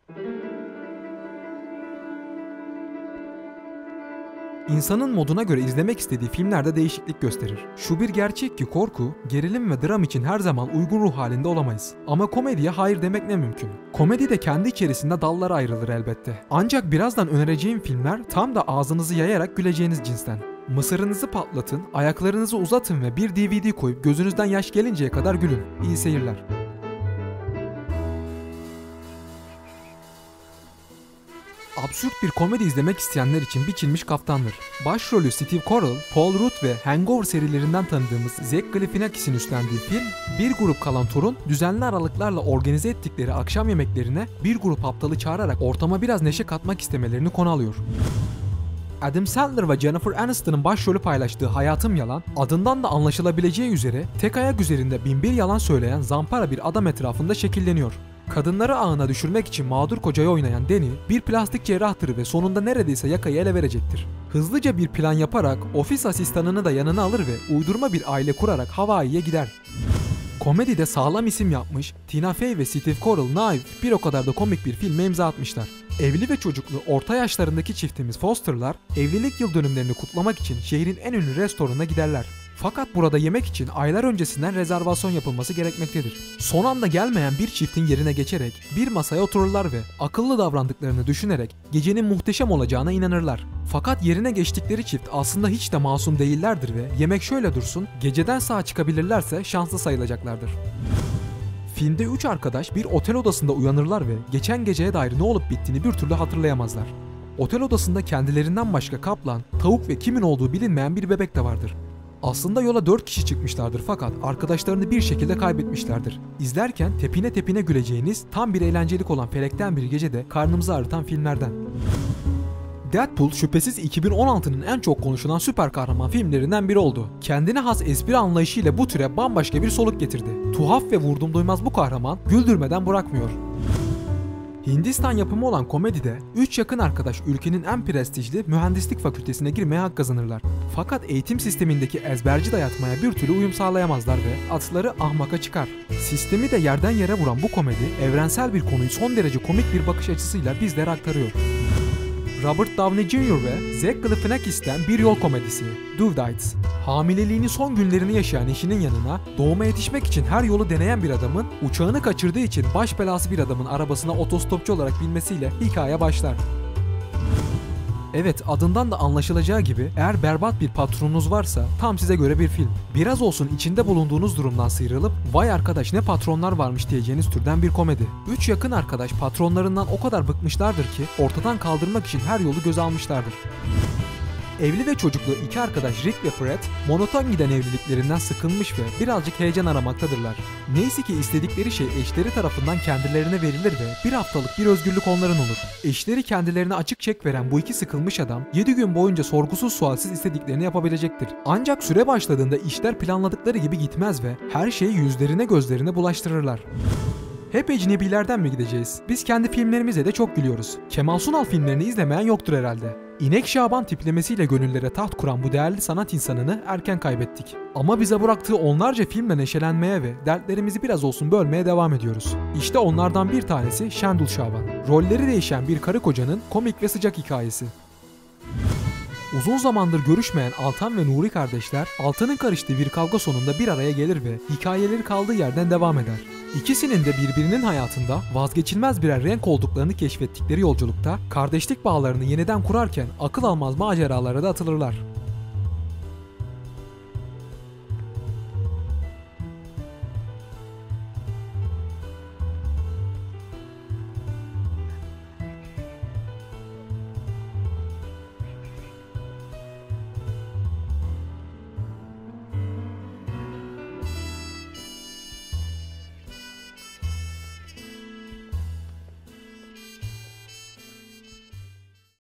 İnsanın moduna göre izlemek istediği filmlerde değişiklik gösterir. Şu bir gerçek ki korku, gerilim ve dram için her zaman uygun ruh halinde olamayız. Ama komediye hayır demek ne mümkün? Komedi de kendi içerisinde dallara ayrılır elbette. Ancak birazdan önereceğim filmler tam da ağzınızı yayarak güleceğiniz cinsten. Mısırınızı patlatın, ayaklarınızı uzatın ve bir DVD koyup gözünüzden yaş gelinceye kadar gülün. İyi seyirler. Absürt bir komedi izlemek isteyenler için biçilmiş kaftandır. Başrolü Steve Carell, Paul Rudd ve Hangover serilerinden tanıdığımız Zach Galifianakis'in üstlendiği film, bir grup kalantorun düzenli aralıklarla organize ettikleri akşam yemeklerine bir grup aptalı çağırarak ortama biraz neşe katmak istemelerini konu alıyor. Adam Sandler ve Jennifer Aniston'ın başrolü paylaştığı Hayatım Yalan, adından da anlaşılabileceği üzere tek ayak üzerinde binbir yalan söyleyen zampara bir adam etrafında şekilleniyor. Kadınları ağına düşürmek için mağdur kocayı oynayan Danny, bir plastik cerrahtır ve sonunda neredeyse yakayı ele verecektir. Hızlıca bir plan yaparak ofis asistanını da yanına alır ve uydurma bir aile kurarak Hawaii'ye gider. Komedide sağlam isim yapmış, Tina Fey ve Steve Carell naif bir o kadar da komik bir filme imza atmışlar. Evli ve çocuklu orta yaşlarındaki çiftimiz Foster'lar evlilik yıl dönümlerini kutlamak için şehrin en ünlü restoranına giderler. Fakat burada yemek için aylar öncesinden rezervasyon yapılması gerekmektedir. Son anda gelmeyen bir çiftin yerine geçerek bir masaya otururlar ve akıllı davrandıklarını düşünerek gecenin muhteşem olacağına inanırlar. Fakat yerine geçtikleri çift aslında hiç de masum değillerdir ve yemek şöyle dursun, geceden sağ çıkabilirlerse şanslı sayılacaklardır. Filmde 3 arkadaş bir otel odasında uyanırlar ve geçen geceye dair ne olup bittiğini bir türlü hatırlayamazlar. Otel odasında kendilerinden başka kaplan, tavuk ve kimin olduğu bilinmeyen bir bebek de vardır. Aslında yola 4 kişi çıkmışlardır fakat arkadaşlarını bir şekilde kaybetmişlerdir. İzlerken tepine tepine güleceğiniz tam bir eğlencelik olan Felekten Bir Gece'de karnımızı ağrıtan filmlerden. Deadpool şüphesiz 2016'nın en çok konuşulan süper kahraman filmlerinden biri oldu. Kendine has espri anlayışıyla bu türe bambaşka bir soluk getirdi. Tuhaf ve vurdum duymaz bu kahraman güldürmeden bırakmıyor. Hindistan yapımı olan komedide 3 yakın arkadaş ülkenin en prestijli mühendislik fakültesine girmeye hak kazanırlar. Fakat eğitim sistemindeki ezberci dayatmaya bir türlü uyum sağlayamazlar ve atları ahmaka çıkar. Sistemi de yerden yere vuran bu komedi evrensel bir konuyu son derece komik bir bakış açısıyla bizlere aktarıyor. Robert Downey Jr. ve Zach Galifianakis'ten bir yol komedisi, Due Dates. Hamileliğinin son günlerini yaşayan eşinin yanına doğuma yetişmek için her yolu deneyen bir adamın uçağını kaçırdığı için baş belası bir adamın arabasına otostopçu olarak binmesiyle hikaye başlar. Evet, adından da anlaşılacağı gibi eğer berbat bir patronunuz varsa tam size göre bir film. Biraz olsun içinde bulunduğunuz durumdan sıyrılıp vay arkadaş ne patronlar varmış diyeceğiniz türden bir komedi. 3 yakın arkadaş patronlarından o kadar bıkmışlardır ki ortadan kaldırmak için her yolu göze almışlardır. Evli ve çocuklu iki arkadaş Rick ve Fred, monoton giden evliliklerinden sıkılmış ve birazcık heyecan aramaktadırlar. Neyse ki istedikleri şey eşleri tarafından kendilerine verilir ve bir haftalık bir özgürlük onların olur. Eşleri kendilerine açık çek veren bu iki sıkılmış adam, 7 gün boyunca sorgusuz sualsiz istediklerini yapabilecektir. Ancak süre başladığında işler planladıkları gibi gitmez ve her şeyi yüzlerine gözlerine bulaştırırlar. Hep ecnebilerden mi gideceğiz? Biz kendi filmlerimize de çok gülüyoruz. Kemal Sunal filmlerini izlemeyen yoktur herhalde. İnek Şaban tiplemesiyle gönüllere taht kuran bu değerli sanat insanını erken kaybettik. Ama bize bıraktığı onlarca filmle neşelenmeye ve dertlerimizi biraz olsun bölmeye devam ediyoruz. İşte onlardan bir tanesi Şendul Şaban. Rolleri değişen bir karı kocanın komik ve sıcak hikayesi. Uzun zamandır görüşmeyen Altan ve Nuri kardeşler, Altan'ın karıştığı bir kavga sonunda bir araya gelir ve hikayeleri kaldığı yerden devam eder. İkisinin de birbirinin hayatında vazgeçilmez birer renk olduklarını keşfettikleri yolculukta kardeşlik bağlarını yeniden kurarken akıl almaz maceralara da atılırlar.